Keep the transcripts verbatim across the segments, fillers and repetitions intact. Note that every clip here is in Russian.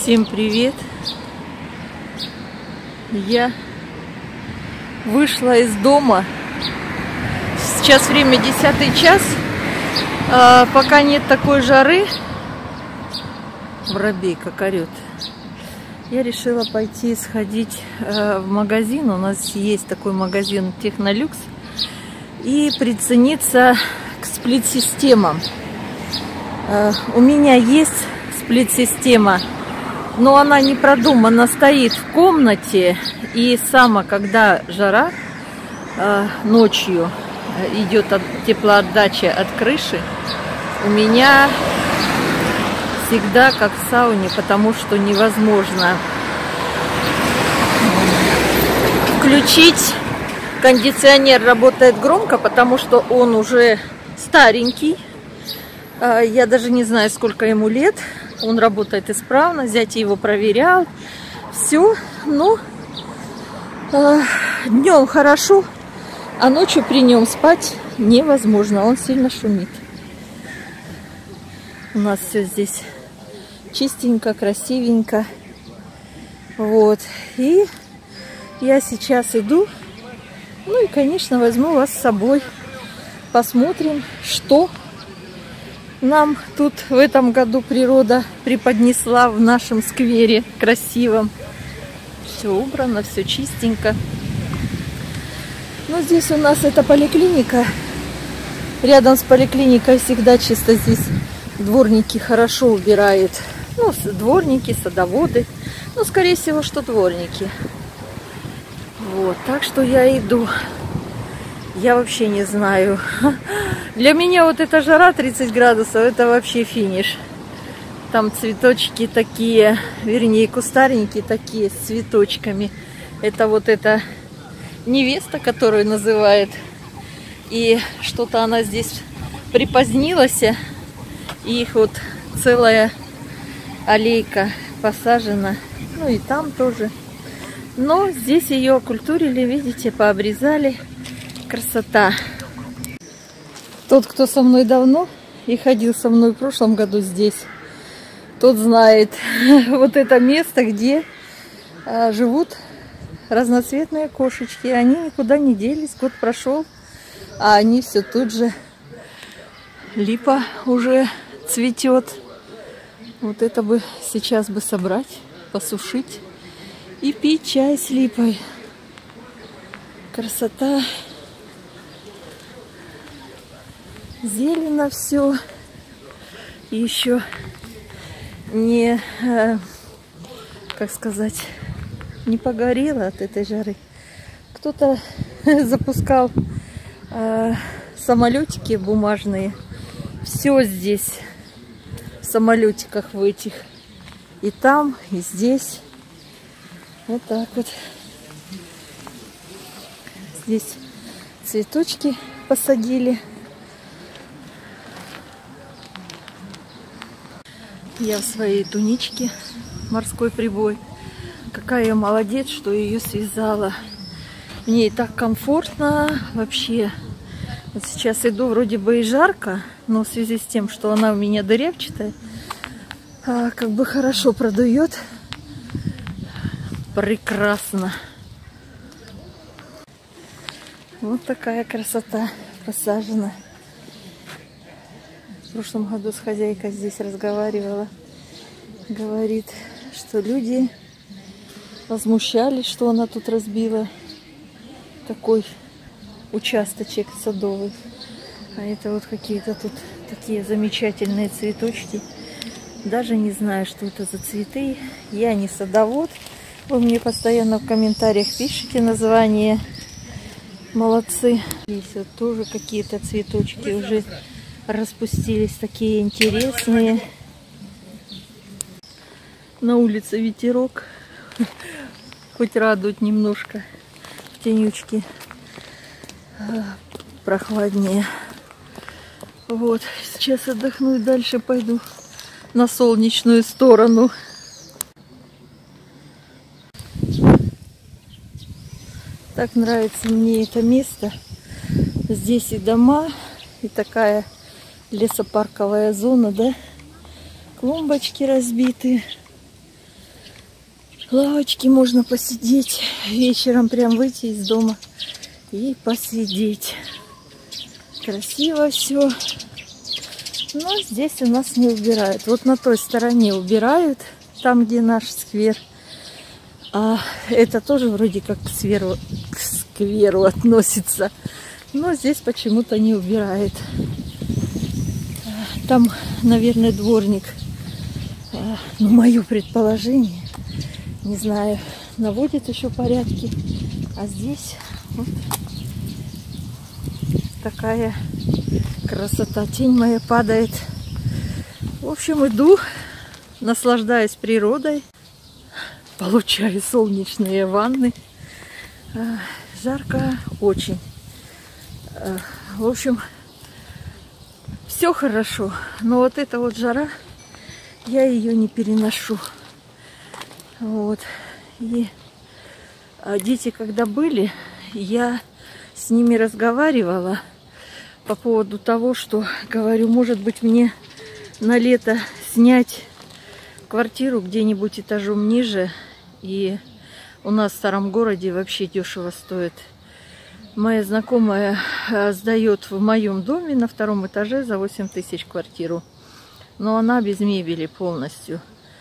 Всем привет! Я вышла из дома. Сейчас время десятый час. А, пока нет такой жары. Воробей как орет. Я решила пойти сходить э, в магазин. У нас есть такой магазин Технолюкс. И прицениться к сплит-системам. Э, у меня есть сплит-система, но она не продумана, стоит в комнате. И сама, когда жара, э, ночью идет от, теплоотдача от крыши, у меня всегда как в сауне, потому что невозможно включить. Кондиционер работает громко, потому что он уже старенький. Я даже не знаю, сколько ему лет. Он работает исправно. Зять его проверял. Все. Но э, днем хорошо, а ночью при нем спать невозможно. Он сильно шумит. У нас все здесь чистенько, красивенько. Вот. И я сейчас иду. Ну и, конечно, возьму вас с собой. Посмотрим, что нам тут в этом году природа преподнесла в нашем сквере красивом. Все убрано, все чистенько. Но здесь у нас это поликлиника. Рядом с поликлиникой всегда чисто. Здесь дворники хорошо убирают. Ну, дворники, садоводы. Ну, скорее всего, что дворники. Вот, так что я иду. Я вообще не знаю. Для меня вот эта жара тридцать градусов, это вообще финиш. Там цветочки такие, вернее, кустарники такие с цветочками. Это вот эта невеста, которую называют. И что-то она здесь припозднилась. И их вот целая аллейка посажена. Ну и там тоже. Но здесь ее окультурили, видите, пообрезали. Красота. Тот, кто со мной давно и ходил со мной в прошлом году здесь, тот знает вот это место, где а, живут разноцветные кошечки. Они никуда не делись, год прошел, а они все тут же. Липа уже цветет. Вот это бы сейчас бы собрать, посушить и пить чай с липой. Красота. Зелено все. И еще не, э, как сказать, не погорело от этой жары. Кто-то запускал э, самолетики бумажные. Все здесь в самолетиках в этих. И там, и здесь. Вот так вот. Здесь цветочки посадили. Я в своей туничке морской прибой. Какая я молодец, что ее связала. Мне и так комфортно вообще. Вот сейчас иду, вроде бы и жарко, но в связи с тем, что она у меня дырявчатая, а, как бы хорошо продует. Прекрасно. Вот такая красота посажена. В прошлом году с хозяйкой здесь разговаривала. Говорит, что люди возмущались, что она тут разбила такой участочек садовый. А это вот какие-то тут такие замечательные цветочки. Даже не знаю, что это за цветы. Я не садовод. Вы мне постоянно в комментариях пишите название. Молодцы. Здесь вот тоже какие-то цветочки уже распустились, такие интересные. На улице ветерок. Хоть радует немножко. В тенючке прохладнее. Вот. Сейчас отдохну и дальше пойду на солнечную сторону. Так нравится мне это место. Здесь и дома, и такая лесопарковая зона, да? Клумбочки разбиты. Лавочки можно посидеть. Вечером прям выйти из дома и посидеть. Красиво все. Но здесь у нас не убирают. Вот на той стороне убирают, там, где наш сквер. А это тоже вроде как к скверу, к скверу относится. Но здесь почему-то не убирает. Там, наверное, дворник. Ну, мое предположение. Не знаю, наводит еще порядки. А здесь вот такая красота. Тень моя падает. В общем, иду, наслаждаюсь природой. Получаю солнечные ванны. Жарко очень. В общем, все хорошо. Но вот эта вот жара, я ее не переношу. Вот. И дети, когда были, я с ними разговаривала по поводу того, что, говорю, может быть, мне на лето снять квартиру где-нибудь этажом ниже. И у нас в старом городе вообще дешево стоит. Моя знакомая сдает в моем доме на втором этаже за восемь тысяч квартиру. Но она без мебели полностью.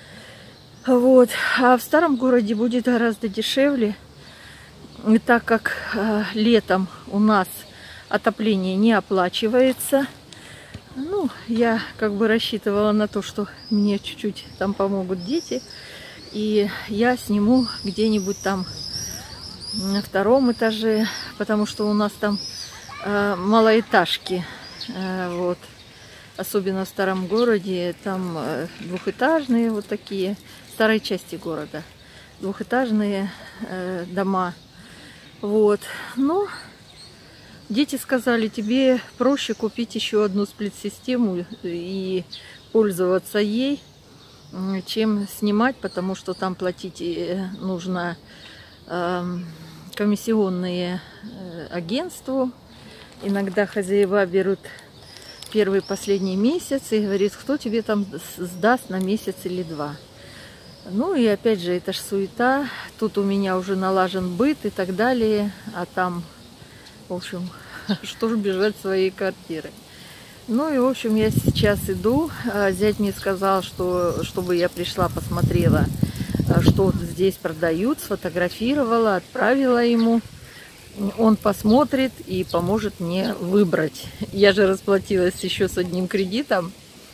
Вот. А в старом городе будет гораздо дешевле. И так как э, летом у нас отопление не оплачивается, ну, я как бы рассчитывала на то, что мне чуть-чуть там помогут дети. И я сниму где-нибудь там на втором этаже, потому что у нас там э, малоэтажки. Э, вот. Особенно в старом городе, там э, двухэтажные вот такие, в старой части города, двухэтажные э, дома. Вот. Но дети сказали, тебе проще купить еще одну сплит-систему и пользоваться ей, чем снимать, потому что там платить нужно э, комиссионные э, агентству. Иногда хозяева берут первый последний месяц и говорит, кто тебе там сдаст на месяц или два. Ну и опять же, это ж суета. Тут у меня уже налажен быт и так далее. А там, в общем, что ж бежать своей квартиры. Ну и, в общем, я сейчас иду. Зять мне сказал, что чтобы я пришла, посмотрела, что здесь продают, сфотографировала, отправила ему. Он посмотрит и поможет мне выбрать. Я же расплатилась еще с одним кредитом.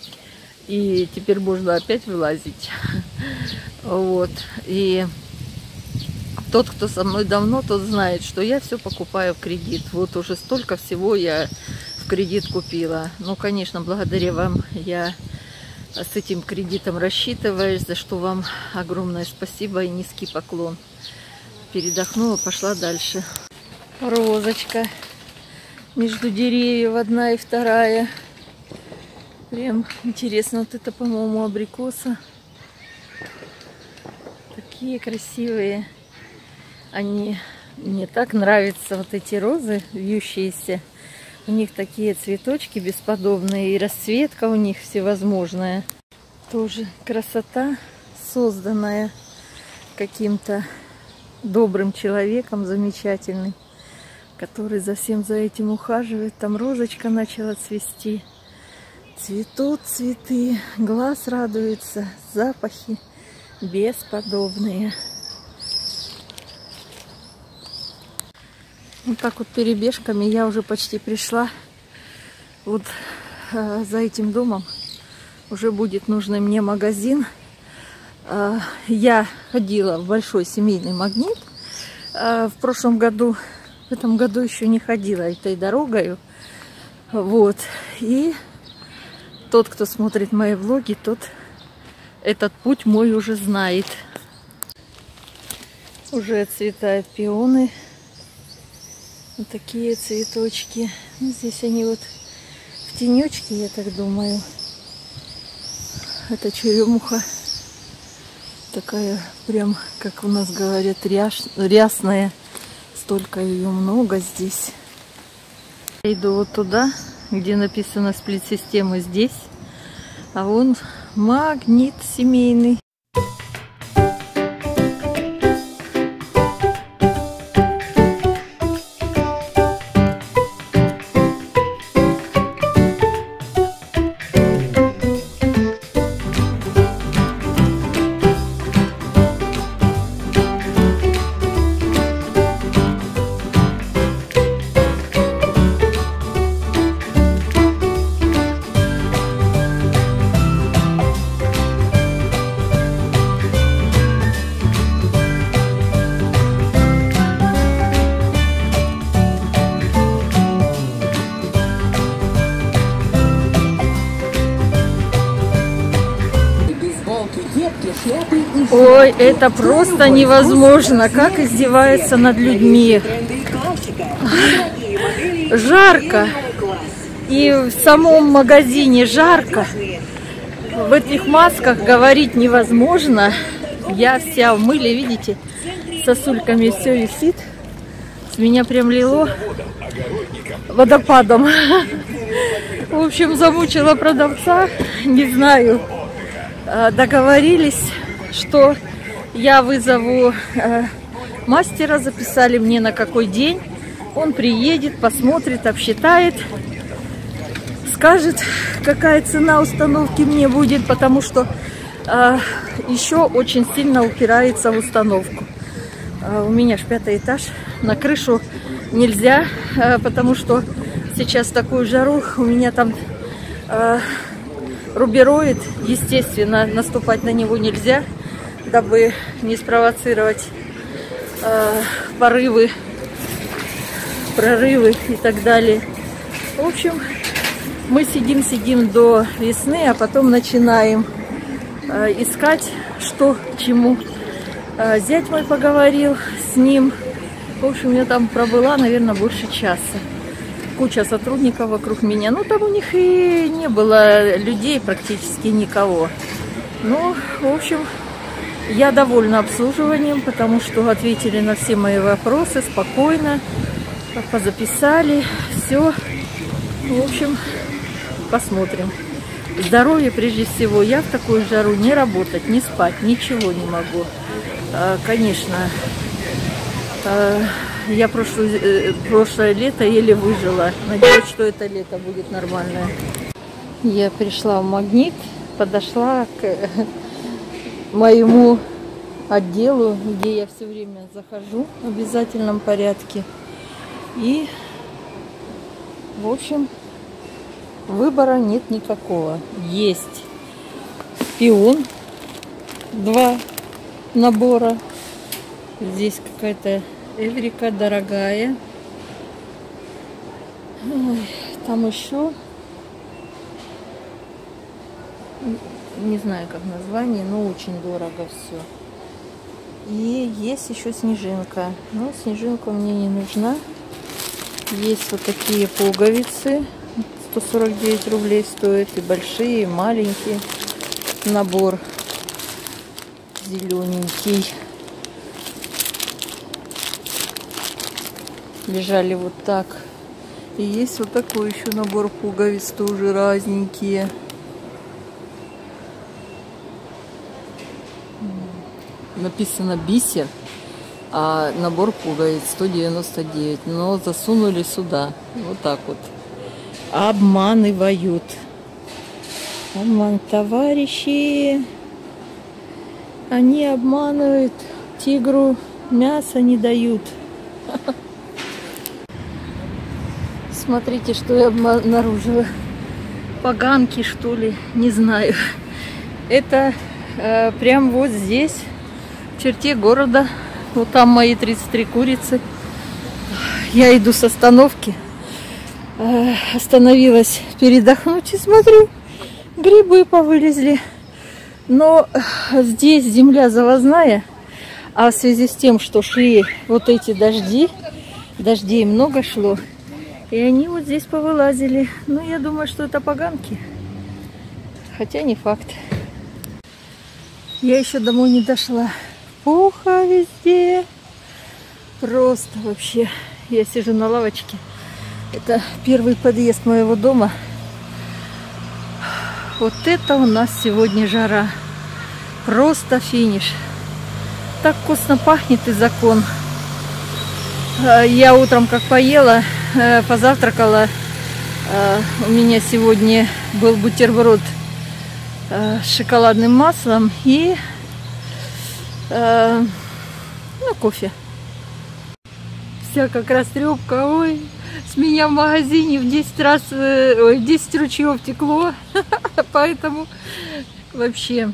И теперь можно опять вылазить. Вот. И тот, кто со мной давно, тот знает, что я все покупаю в кредит. Вот уже столько всего я в кредит купила. Ну, конечно, благодаря вам я с этим кредитом рассчитываюсь, за что вам огромное спасибо и низкий поклон. Передохнула, пошла дальше. Розочка между деревьев, одна и вторая. Прям интересно, вот это, по-моему, абрикоса. Такие красивые. Они, мне так нравятся вот эти розы вьющиеся. У них такие цветочки бесподобные, и расцветка у них всевозможная. Тоже красота, созданная каким-то добрым человеком, замечательный, который за всем за этим ухаживает. Там розочка начала цвести. Цветут цветы, глаз радуется, запахи бесподобные. Вот так вот перебежками я уже почти пришла. Вот э, за этим домом уже будет нужный мне магазин. Э, я ходила в большой семейный магнит э, в прошлом году. В этом году еще не ходила этой дорогой. Вот. И тот, кто смотрит мои влоги, тот этот путь мой уже знает. Уже отцветают пионы. Вот такие цветочки. Ну, здесь они вот в тенечке, я так думаю. Это черемуха. Такая прям, как у нас говорят, ряш... рясная. Столько ее много здесь. Я иду вот туда, где написано сплит-система здесь. А вон магнит семейный. Ой, это просто невозможно. Как издевается над людьми. Жарко. И в самом магазине жарко. В этих масках говорить невозможно. Я вся в мыле, видите, сосульками все висит. С меня прям лило водопадом. В общем, замучила продавца. Не знаю. Договорились, что я вызову мастера. Записали мне на какой день. Он приедет, посмотрит, обсчитает. Скажет, какая цена установки мне будет, потому что э, еще очень сильно упирается в установку. Э, у меня ж пятый этаж, на крышу нельзя, э, потому что сейчас такую жару, у меня там э, рубероид, естественно, наступать на него нельзя, дабы не спровоцировать э, порывы, прорывы и так далее. В общем, мы сидим-сидим до весны, а потом начинаем э, искать, что к чему. Э, зять мой поговорил с ним. В общем, я там пробыла, наверное, больше часа. Куча сотрудников вокруг меня. Ну, там у них и не было людей, практически никого. Ну, в общем, я довольна обслуживанием, потому что ответили на все мои вопросы спокойно. Позаписали, все. В общем, посмотрим. Здоровье прежде всего. Я в такую жару не работать, не спать, ничего не могу. Конечно, я прошлое, прошлое лето еле выжила. Надеюсь, что это лето будет нормальное. Я пришла в Магнит, подошла к моему отделу, где я все время захожу в обязательном порядке. И, в общем, выбора нет никакого. Есть пион, два набора. Здесь какая-то эврика дорогая. Там еще, не знаю как название, но очень дорого все. И есть еще снежинка. Но снежинка мне не нужна. Есть вот такие пуговицы. сто сорок девять рублей стоит. И большие, и маленькие. Набор зелененький. Лежали вот так. И есть вот такой еще набор пуговиц. Тоже разненькие. Написано бисер. А набор пуговиц сто девяносто девять. Но засунули сюда. Вот так вот. Обманывают. Обман, товарищи. Они обманывают. Тигру мясо не дают. Смотрите, что я обнаружила. Поганки, что ли? Не знаю. Это э, прям вот здесь, в черте города. Вот там мои тридцать три курицы. Я иду с остановки. Э, остановилась передохнуть и смотрю, грибы повылезли. Но здесь земля завозная. А в связи с тем, что шли вот эти дожди, дождей много шло, и они вот здесь повылазили. Ну, я думаю, что это поганки. Хотя не факт. Я еще домой не дошла. Пуха везде. Просто вообще. Я сижу на лавочке. Это первый подъезд моего дома. Вот это у нас сегодня жара. Просто финиш. Так вкусно пахнет и закон. Я утром как поела, позавтракала. У меня сегодня был бутерброд с шоколадным маслом и ну, кофе. Вся как растрепка. Ой, с меня в магазине в десять раз, ой, десять ручьев текло. Поэтому вообще.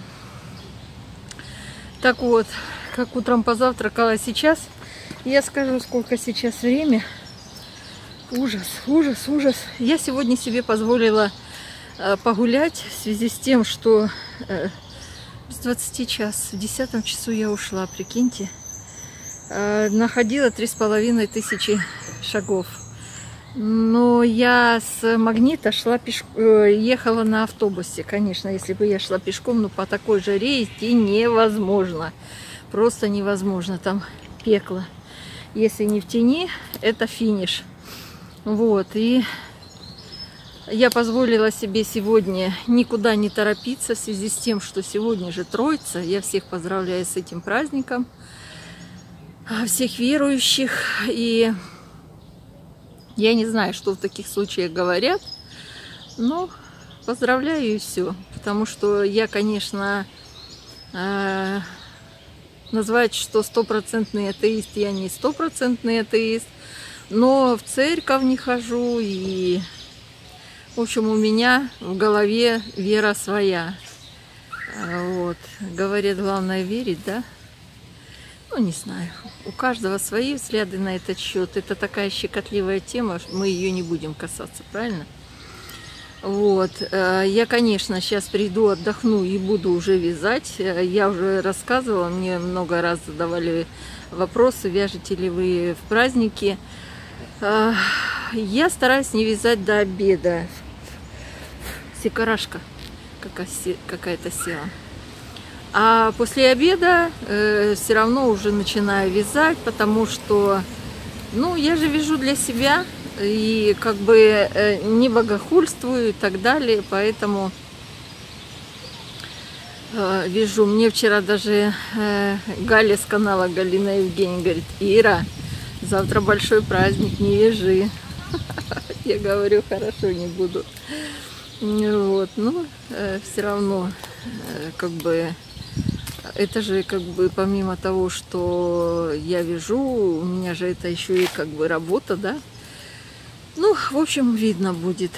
Так вот, как утром позавтракала, сейчас я скажу, сколько сейчас время. Ужас, ужас, ужас. Я сегодня себе позволила э, погулять в связи с тем, что э, С двадцати час. В десятом часу я ушла, прикиньте. Находила три с половиной тысячи шагов. Но я с Магнита шла пешком, ехала на автобусе. Конечно, если бы я шла пешком, но по такой жаре идти невозможно. Просто невозможно. Там пекло. Если не в тени, это финиш. Вот. И я позволила себе сегодня никуда не торопиться в связи с тем, что сегодня же Троица. Я всех поздравляю с этим праздником. Всех верующих. И я не знаю, что в таких случаях говорят, но поздравляю и все. Потому что я, конечно, э, назвать, что стопроцентный атеист, я не стопроцентный атеист, но в церковь не хожу, и, в общем, у меня в голове вера своя. Вот. Говорят, главное верить, да? Ну, не знаю. У каждого свои взгляды на этот счет. Это такая щекотливая тема, мы ее не будем касаться, правильно? Вот. Я, конечно, сейчас приду, отдохну и буду уже вязать. Я уже рассказывала, мне много раз задавали вопросы, вяжете ли вы в праздники. Я стараюсь не вязать до обеда. Сикарашка какая-то села. А после обеда э, все равно уже начинаю вязать, потому что, ну, я же вяжу для себя и как бы э, не богохульствую и так далее, поэтому э, вяжу. Мне вчера даже э, Галя с канала Галина Евгения говорит: Ира, завтра большой праздник, не вяжи. Я говорю, хорошо, не буду. Вот, но э, все равно э, как бы... Это же как бы помимо того, что я вяжу, у меня же это еще и как бы работа, да? Ну, в общем, видно будет.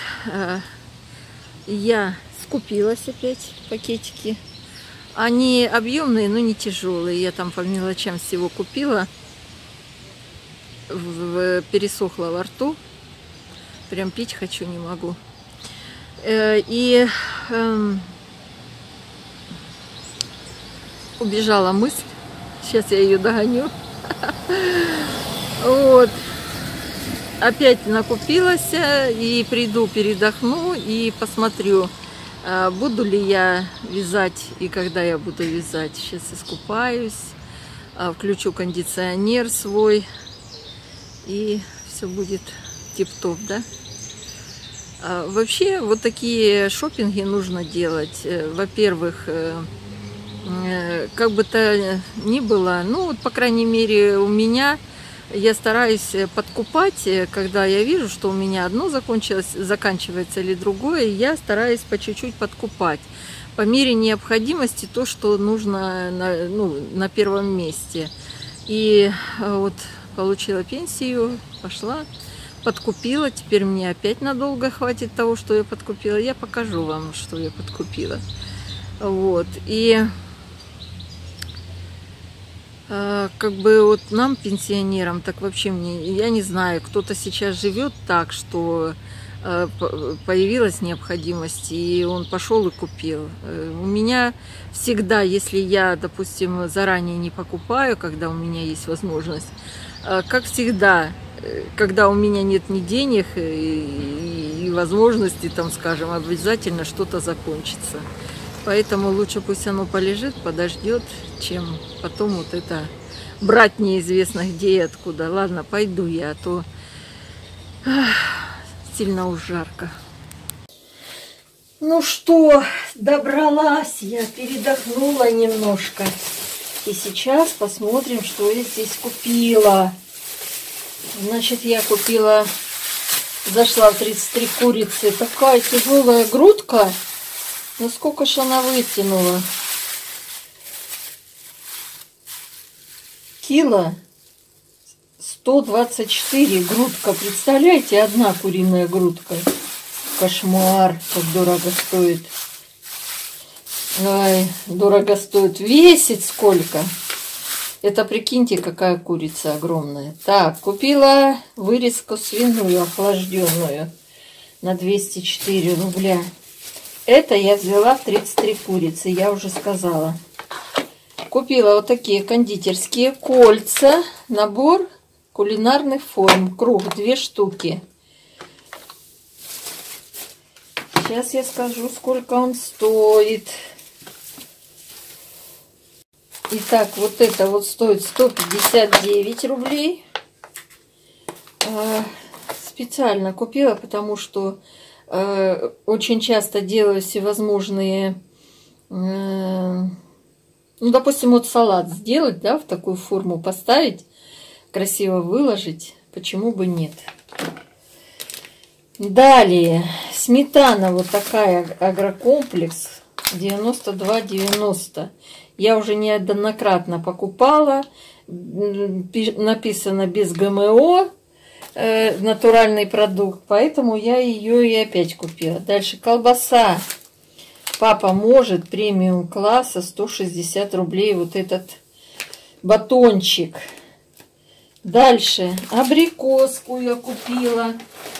Я скупилась опять пакетики. Они объемные, но не тяжелые. Я там по мелочам всего купила. Пересохло во рту. Прям пить хочу, не могу. И... убежала мысль. Сейчас я ее догоню. Вот. Опять накупилась. И приду, передохну и посмотрю, буду ли я вязать и когда я буду вязать. Сейчас искупаюсь. Включу кондиционер свой. И все будет тип-топ, да? Вообще, вот такие шопинги нужно делать. Во-первых, как бы то ни было, ну, вот, по крайней мере, у меня, я стараюсь подкупать, когда я вижу, что у меня одно закончилось, заканчивается или другое, я стараюсь по чуть-чуть подкупать. По мере необходимости то, что нужно на, ну, на первом месте. И вот получила пенсию, пошла, подкупила, теперь мне опять надолго хватит того, что я подкупила. Я покажу вам, что я подкупила. Вот, и... Как бы вот нам, пенсионерам, так вообще мне, я не знаю, кто-то сейчас живет так, что появилась необходимость, и он пошел и купил. У меня всегда, если я, допустим, заранее не покупаю, когда у меня есть возможность, как всегда, когда у меня нет ни денег и, и возможности, там, скажем, обязательно что-то закончится. Поэтому лучше пусть оно полежит, подождет, чем потом вот это брать неизвестно где и откуда. Ладно, пойду я, а то ах, сильно уж жарко. Ну что, добралась я, передохнула немножко. И сейчас посмотрим, что я здесь купила. Значит, я купила, зашла в тридцать три курицы. Такая тяжелая грудка. Ну сколько ж она вытянула? Кило сто двадцать четыре грудка. Представляете, одна куриная грудка. Кошмар, как дорого стоит. Ай, дорого стоит. Весит сколько? Это прикиньте, какая курица огромная. Так, купила вырезку свиную охлажденную на двести четыре рубля. Это я взяла в тридцать три курицы, я уже сказала. Купила вот такие кондитерские кольца. Набор кулинарных форм. Круг, две штуки. Сейчас я скажу, сколько он стоит. Итак, вот это вот стоит сто пятьдесят девять рублей. Специально купила, потому что э, очень часто делаю всевозможные, э, ну, допустим, вот салат сделать, да, в такую форму поставить, красиво выложить, почему бы нет. Далее, сметана вот такая, агрокомплекс, девяносто два девяносто. Я уже неоднократно покупала, написано без ГМО. Натуральный продукт, поэтому я ее и опять купила. Дальше колбаса папа может премиум класса, сто шестьдесят рублей вот этот батончик. Дальше абрикоску я купила,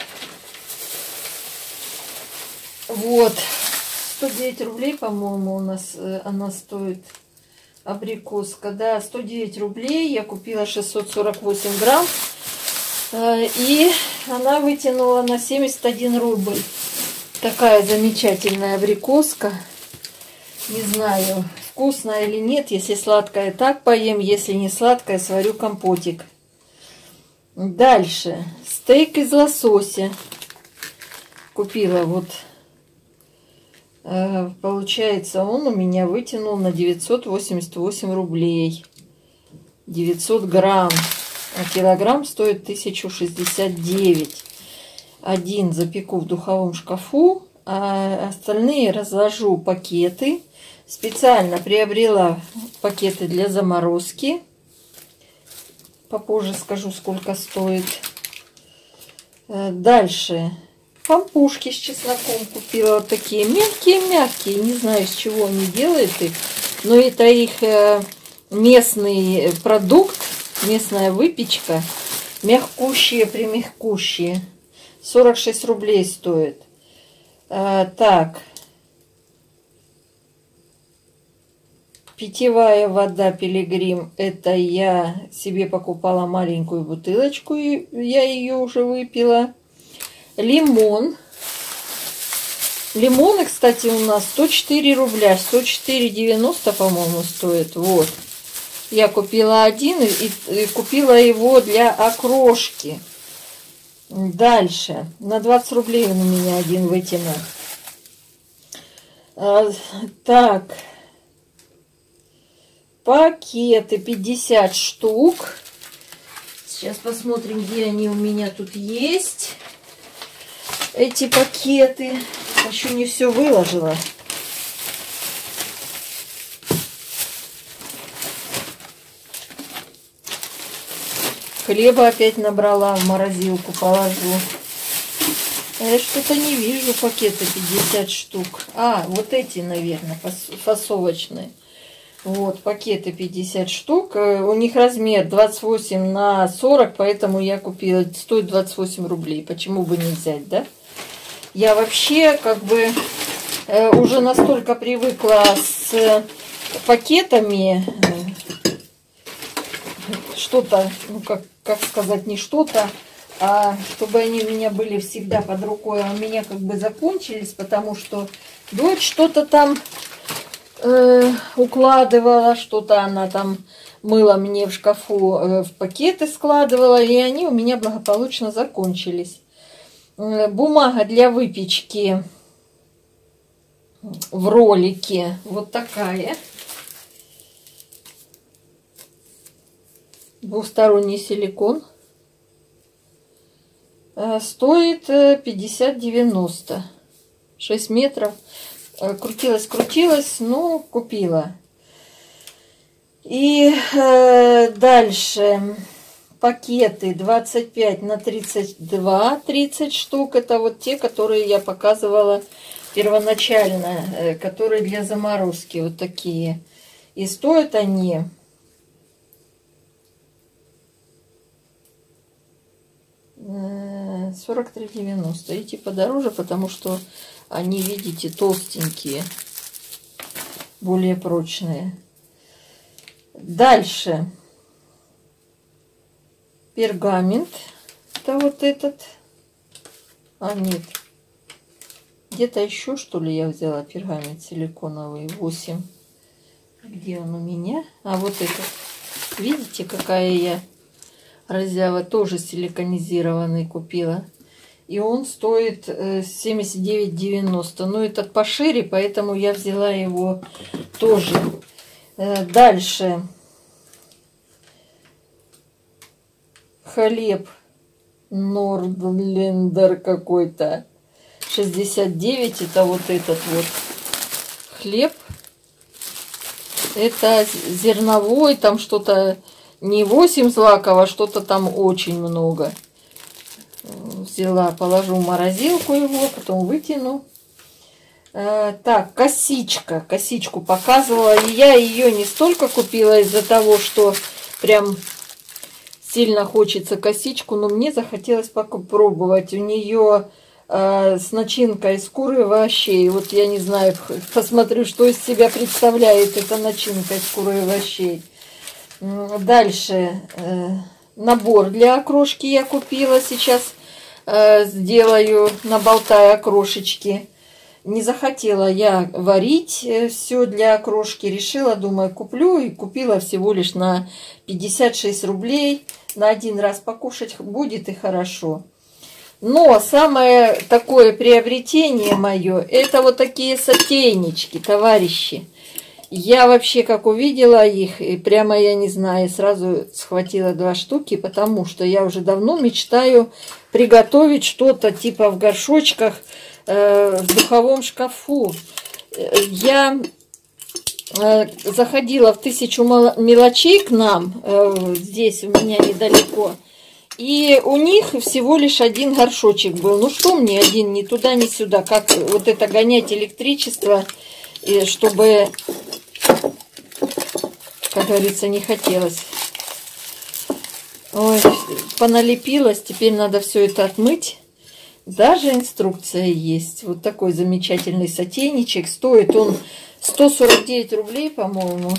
вот сто девять рублей, по-моему, у нас она стоит, абрикоска, да, сто девять рублей. Я купила шестьсот сорок восемь грамм. И она вытянула на семьдесят один рубль. Такая замечательная абрикоска. Не знаю, вкусная или нет. Если сладкая, так поем. Если не сладкая, сварю компотик. Дальше. Стейк из лосося. Купила вот. Получается, он у меня вытянул на девятьсот восемьдесят восемь рублей. девятьсот грамм. А килограмм стоит тысяча шестьдесят девять. Один запеку в духовом шкафу, а остальные разложу пакеты. Специально приобрела пакеты для заморозки. Попозже скажу, сколько стоит. Дальше пампушки с чесноком купила. Вот такие мягкие-мягкие. Не знаю, из чего они делают их, но это их местный продукт. Местная выпечка, мягкущие, примягкущие, сорок шесть рублей стоит. А, так, питьевая вода Пилигрим, это я себе покупала маленькую бутылочку, и я ее уже выпила. Лимон. Лимоны, кстати, у нас сто четыре рубля, сто четыре девяносто, по-моему, стоит, вот. Я купила один и, и купила его для окрошки. Дальше. На двадцать рублей он у меня один вытянул. А, так. Пакеты пятьдесят штук. Сейчас посмотрим, где они у меня тут есть. Эти пакеты. Еще не все выложила. Хлеба опять набрала, в морозилку положу. Я что-то не вижу пакеты пятьдесят штук. А, вот эти, наверное, фасовочные. Вот, пакеты пятьдесят штук. У них размер двадцать восемь на сорок, поэтому я купила. Стоит двадцать восемь рублей. Почему бы не взять, да? Я вообще как бы уже настолько привыкла с пакетами. Что-то, ну как, как сказать, не что-то, а чтобы они у меня были всегда под рукой, а у меня как бы закончились, потому что дочь что-то там э, укладывала, что-то она там мыла мне в шкафу, э, в пакеты складывала, и они у меня благополучно закончились. Э, бумага для выпечки в ролике вот такая. Двухсторонний силикон. Стоит пятьдесят девяносто. шесть метров. Крутилась, крутилась, но купила. И э, дальше пакеты двадцать пять на тридцать два, тридцать штук. Это вот те, которые я показывала первоначально, которые для заморозки. Вот такие. И стоят они... сорок три девяносто. Эти подороже, потому что они, видите, толстенькие, более прочные. Дальше пергамент. Это вот этот. А нет. Где-то еще, что ли, я взяла пергамент силиконовый. восемь. Где он у меня? А вот этот. Видите, какая я разява, тоже силиконизированный купила. И он стоит семьдесят девять девяносто. Но этот пошире, поэтому я взяла его тоже. Дальше. Хлеб Нордлендер какой-то. шестьдесят девять. Это вот этот вот хлеб. Это зерновой, там что-то не восемь злаков, а что-то там очень много. Взяла, положу в морозилку его, потом вытяну. Э, так, косичка. Косичку показывала. И я ее не столько купила из-за того, что прям сильно хочется косичку, но мне захотелось попробовать. У нее э, с начинкой из куры овощей. Вот я не знаю, посмотрю, что из себя представляет эта начинка из куры овощей. Дальше э, набор для окрошки я купила. Сейчас э, сделаю, наболтаю окрошечки. Не захотела я варить все для окрошки. Решила, думаю, куплю. И купила всего лишь на пятьдесят шесть рублей. На один раз покушать будет и хорошо. Но самое такое приобретение мое, это вот такие сотейнички, товарищи. Я вообще как увидела их, и прямо, я не знаю, сразу схватила два штуки, потому что я уже давно мечтаю приготовить что-то типа в горшочках, э, в духовом шкафу. Я э, заходила в тысячу мелочей к нам, э, здесь у меня недалеко, и у них всего лишь один горшочек был. Ну что мне один, ни туда, ни сюда, как вот это гонять электричество, и чтобы, как говорится, не хотелось. Ой, поналепилась, теперь надо все это отмыть. Даже инструкция есть. Вот такой замечательный сотейничек. Стоит он сто сорок девять рублей, по-моему.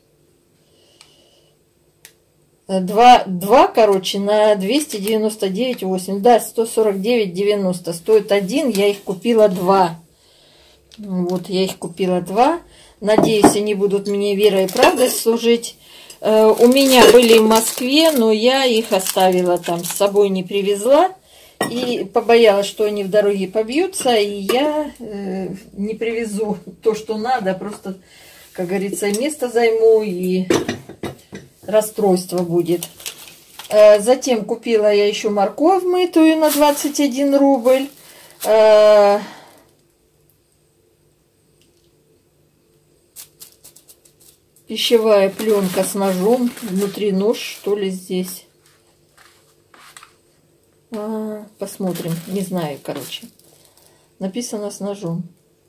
Два, два, короче, на двести девяносто девять восемь. Да, сто сорок девять девяносто. Стоит один, я их купила два. Вот, я их купила два. Надеюсь, они будут мне верой и правдой служить. Э, у меня были в Москве, но я их оставила там, с собой не привезла. И побоялась, что они в дороге побьются. И я э, не привезу то, что надо. Просто, как говорится, место займу, и расстройство будет. Э, затем купила я еще морковь мытую на двадцать один рубль. Э, Пищевая пленка с ножом. Внутри нож, что ли, здесь. А, посмотрим. Не знаю, короче. Написано с ножом.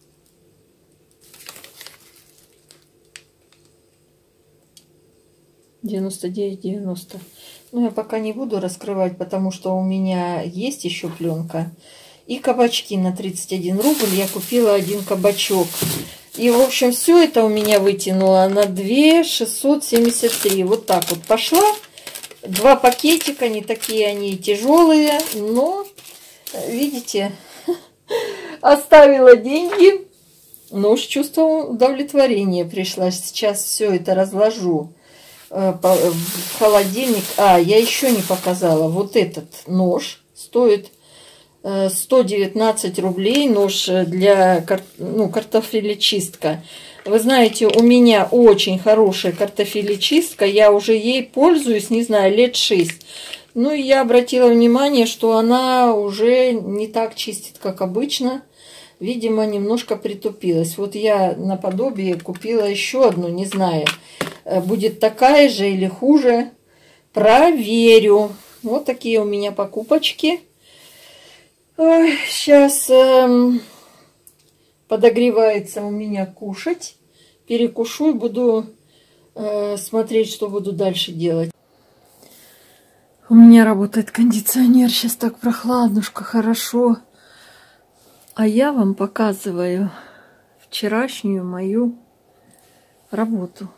девяносто девять девяносто. Ну, я пока не буду раскрывать, потому что у меня есть еще пленка. И кабачки на тридцать один рубль. Я купила один кабачок. И, в общем, все это у меня вытянуло на две тысячи шестьсот семьдесят три. Вот так вот пошла. Два пакетика, не такие они тяжелые, но, видите, оставила деньги, но с чувством удовлетворения пришла. Сейчас все это разложу в холодильник. А, я еще не показала. Вот этот нож стоит сто девятнадцать рублей, нож для ну, картофелечистка. Вы знаете, у меня очень хорошая картофелечистка, я уже ей пользуюсь, не знаю, лет шесть. Ну и я обратила внимание, что она уже не так чистит, как обычно. Видимо, немножко притупилась. Вот я наподобие купила еще одну, не знаю, будет такая же или хуже. Проверю. Вот такие у меня покупочки. Ой, сейчас эм, подогревается у меня кушать. Перекушу и буду э, смотреть, что буду дальше делать. У меня работает кондиционер, сейчас так прохладнушко, хорошо. А я вам показываю вчерашнюю мою работу.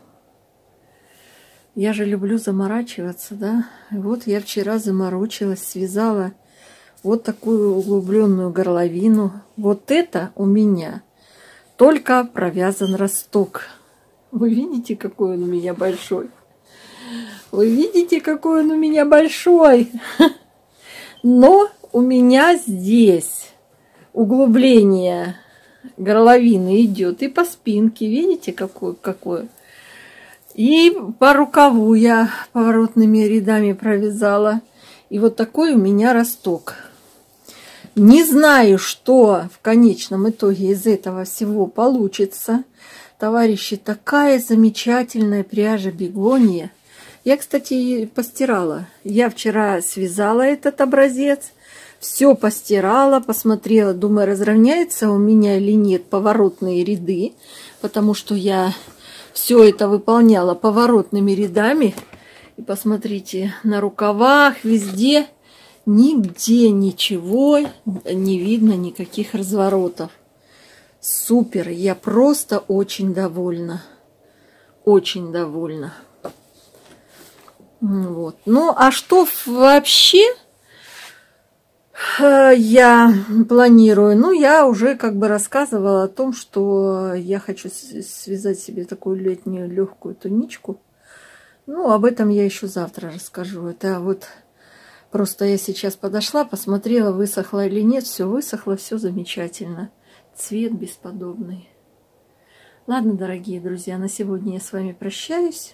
Я же люблю заморачиваться, да. И вот я вчера заморочилась, связала вот такую углубленную горловину. Вот это у меня только провязан росток. Вы видите, какой он у меня большой? Вы видите, какой он у меня большой? Но у меня здесь углубление горловины идет и по спинке. Видите, какое? какое? И по рукаву я поворотными рядами провязала. И вот такой у меня росток. Не знаю, что в конечном итоге из этого всего получится. Товарищи, такая замечательная пряжа бегония. Я, кстати, постирала. Я вчера связала этот образец. Все постирала, посмотрела. Думаю, разровняется у меня или нет поворотные ряды. Потому что я все это выполняла поворотными рядами. И посмотрите, на рукавах, везде, нигде ничего не видно, никаких разворотов. Супер, я просто очень довольна. Очень довольна. Вот. Ну, а что вообще я планирую? Ну, я уже как бы рассказывала о том, что я хочу связать себе такую летнюю легкую туничку. Ну, об этом я еще завтра расскажу. Это вот просто я сейчас подошла, посмотрела, высохло или нет. Все высохло, все замечательно. Цвет бесподобный. Ладно, дорогие друзья, на сегодня я с вами прощаюсь.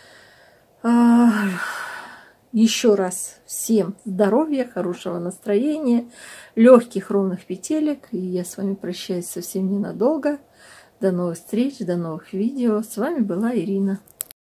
Еще раз всем здоровья, хорошего настроения, легких ровных петелек. И я с вами прощаюсь совсем ненадолго. До новых встреч, до новых видео. С вами была Ирина.